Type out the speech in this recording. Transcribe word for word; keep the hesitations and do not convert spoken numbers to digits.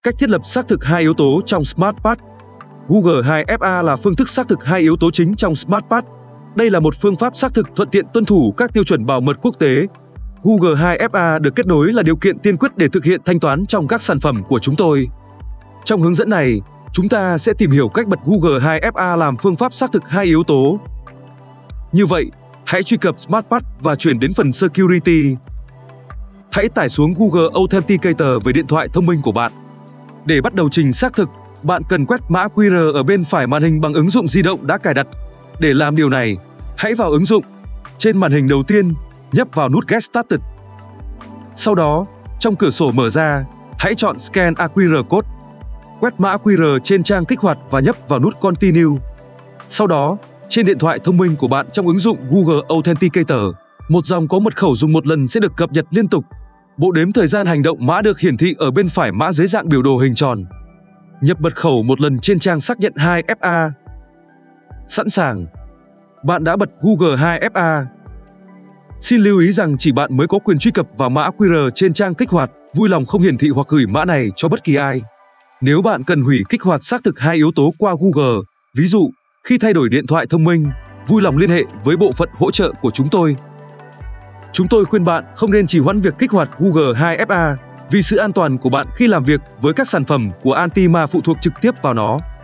Cách thiết lập xác thực hai yếu tố trong SmartPass. Google hai F A là phương thức xác thực hai yếu tố chính trong SmartPass. Đây là một phương pháp xác thực thuận tiện tuân thủ các tiêu chuẩn bảo mật quốc tế. Google hai F A được kết nối là điều kiện tiên quyết để thực hiện thanh toán trong các sản phẩm của chúng tôi. Trong hướng dẫn này, chúng ta sẽ tìm hiểu cách bật Google hai F A làm phương pháp xác thực hai yếu tố. Như vậy, hãy truy cập SmartPass và chuyển đến phần Security. Hãy tải xuống Google Authenticator về điện thoại thông minh của bạn. Để bắt đầu trình xác thực, bạn cần quét mã quy rờ ở bên phải màn hình bằng ứng dụng di động đã cài đặt. Để làm điều này, hãy vào ứng dụng. Trên màn hình đầu tiên, nhấp vào nút Get Started. Sau đó, trong cửa sổ mở ra, hãy chọn Scan a quy rờ Code. Quét mã quy rờ trên trang kích hoạt và nhấp vào nút Continue. Sau đó, trên điện thoại thông minh của bạn trong ứng dụng Google Authenticator, một dòng có mật khẩu dùng một lần sẽ được cập nhật liên tục. Bộ đếm thời gian hành động mã được hiển thị ở bên phải mã dưới dạng biểu đồ hình tròn. Nhập mật khẩu một lần trên trang xác nhận hai F A. Sẵn sàng. Bạn đã bật Google hai F A. Xin lưu ý rằng chỉ bạn mới có quyền truy cập vào mã quy rờ trên trang kích hoạt, vui lòng không hiển thị hoặc gửi mã này cho bất kỳ ai. Nếu bạn cần hủy kích hoạt xác thực hai yếu tố qua Google, ví dụ khi thay đổi điện thoại thông minh, vui lòng liên hệ với bộ phận hỗ trợ của chúng tôi. Chúng tôi khuyên bạn không nên trì hoãn việc kích hoạt Google hai F A vì sự an toàn của bạn khi làm việc với các sản phẩm của Anti-Ma phụ thuộc trực tiếp vào nó.